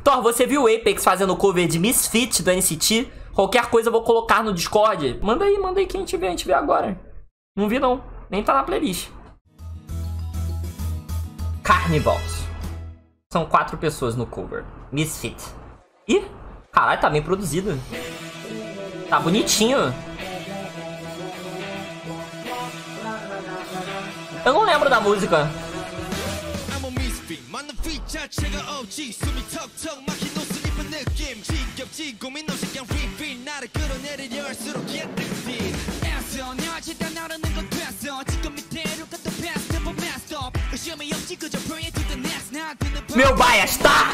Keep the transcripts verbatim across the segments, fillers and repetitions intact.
Thor, você viu o Apex fazendo cover de Misfit do N C T? Qualquer coisa eu vou colocar no Discord. Manda aí, manda aí que a gente vê, a gente vê agora. Não vi não, nem tá na playlist. Carnivals. São quatro pessoas no cover. Misfit. Ih, caralho, tá bem produzido. Tá bonitinho. Eu não lembro da música. Meu bias, tá?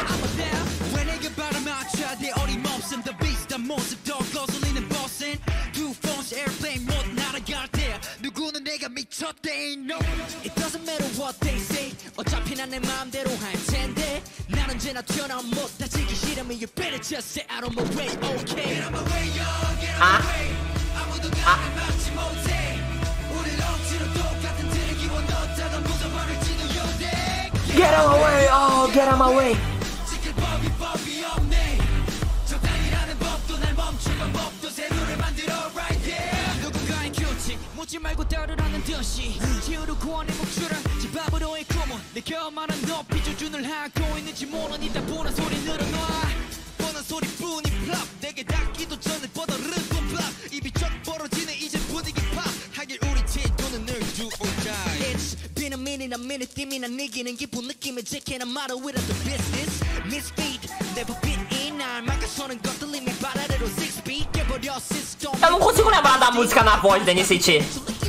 It doesn't matter what they say. 어차피 난 내 마음대로 할 텐데. 난 언제나 튀어나온 못 다치기 싫으면 you better just say out of my way, okay? Get out my way, yo, get out my way. 아무도 나를 막지 못해. 우릴 억지로 똑같은 트랙이와 넣었다가 묻어버릴지도 요대. Get out my way, oh, get out my way. 지킬 법이 법이 없네. 적당이라는 법도 날 멈출 방법도 새로를 만들어 right there. 누군가의 규칙 묻지 말고 따르라는 듯이 지우로 구원의 목줄을 집 앞으로의 꿈은 내 겨만한 높이 조준을 하고 있는지 모르니 따분한 소리 늘어놔. 뻔한 소리뿐이 플랍 내게 닿기도 전에 뻗어른 플랍 입이 쩍 벌어지네 이제 분위기 팝 하길 우리 태도는 늘 do or die. It's been a minute a minute 띠미 난 이기는 기분 느낌에 제게 난 말어 with the business misfeed never been in 날 막아서는 것들 이미 바다대로 six feet 깨버려 system. Eu não consigo lembrar da música na voz da N C T.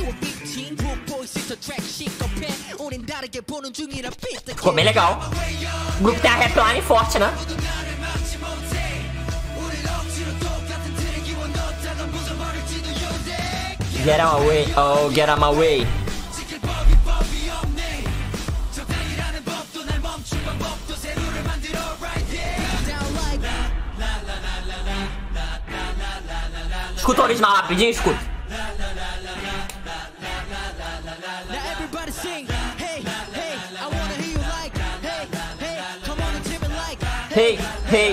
Ficou bem legal. O grupo tem a rapline forte, né? Get out my way, oh, get out my way. Escuta o original rapidinho, escuta. Hey, hey.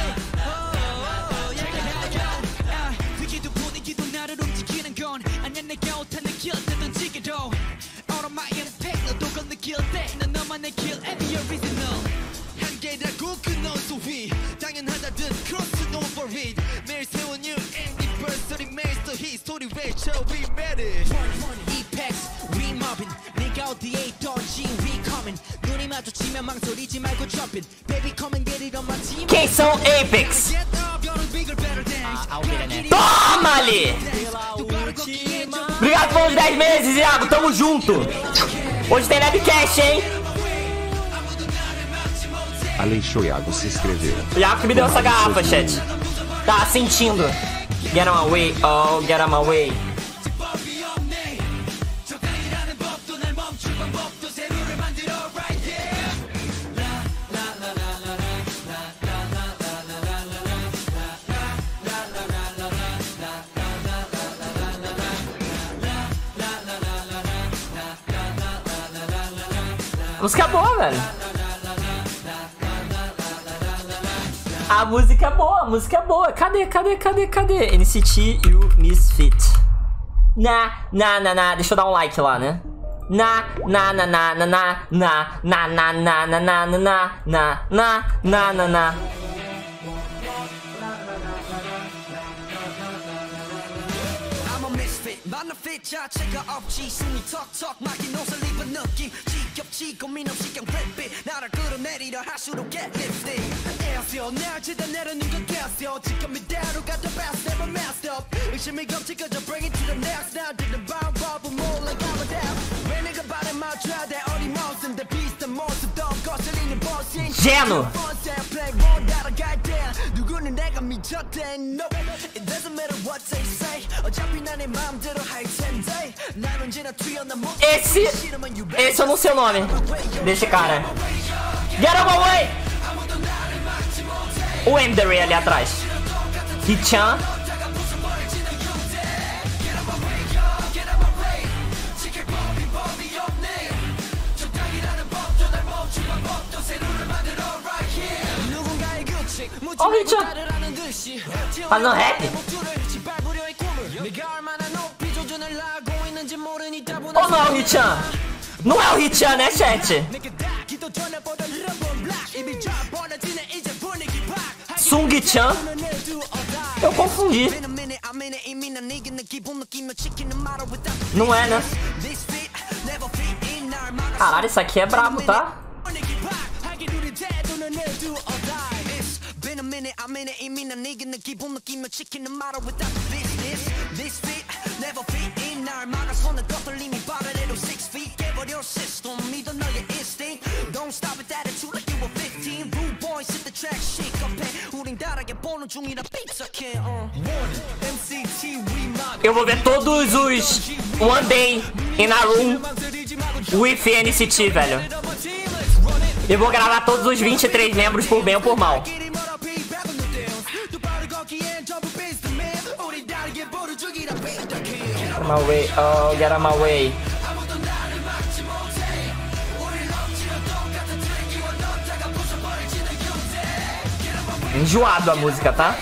Quem são Apex? Toma ali! Obrigado pelos dez meses, Iago. Tamo junto. Hoje tem Labcast, hein? Aleixo Iago se inscreveu. O Iago que me deu essa garrafa, chat. Tá sentindo. Get on my way, oh, get on my way. Música boa, velho. A música é boa, a música é boa. Cadê, cadê, cadê, cadê? N C T e o Misfit. Na, na, na, na. Deixa eu dar um like lá, né? Na, na, na, na, na, na, na, na, na, na, na, na, na, na, na, na, na, na. 자체가 없지 숨이 턱턱 막힌 옷을 입은 느낌 지겹지 고민 없이 그냥 랩빛 나를 끌어내리려 할수록 get lipstick 애써 날 치다 내려는 건 됐어 지금 이대로 가도 best never messed up 의심이 검지 그저 bring it to the next now 듣는 방법은 몰라 가면 돼 왜 내가 발에 맞춰야 돼 어림없음 내 비슷한 모습도 거슬리는 버스인 Geno 누구는 내가 미쳤대 no it doesn't matter what they say 어차피 난 내 마음대로 할 텐데 Esse, esse eu não sei o nome desse cara. Get out of my way! O Emdery ali atrás. Hichan. Ó o Richan fazendo rap. Ou não é o Richan? Não é o Richan, né, chat? Sung-chan? Eu confundi. Não é, né? Caralho, isso aqui é brabo, tá? Eu vou ver todos os One Day in a Room with N C T, velho. Eu vou gravar todos os vinte e três membros por bem ou por mal. Get my way, oh, get out my way. Enjoado a música, tá?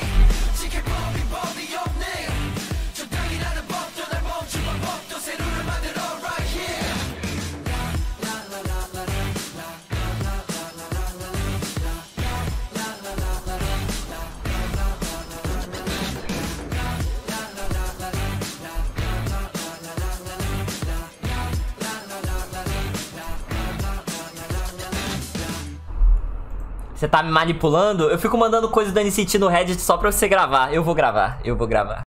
Você tá me manipulando? Eu fico mandando coisa do N C T no Reddit só pra você gravar. Eu vou gravar, eu vou gravar.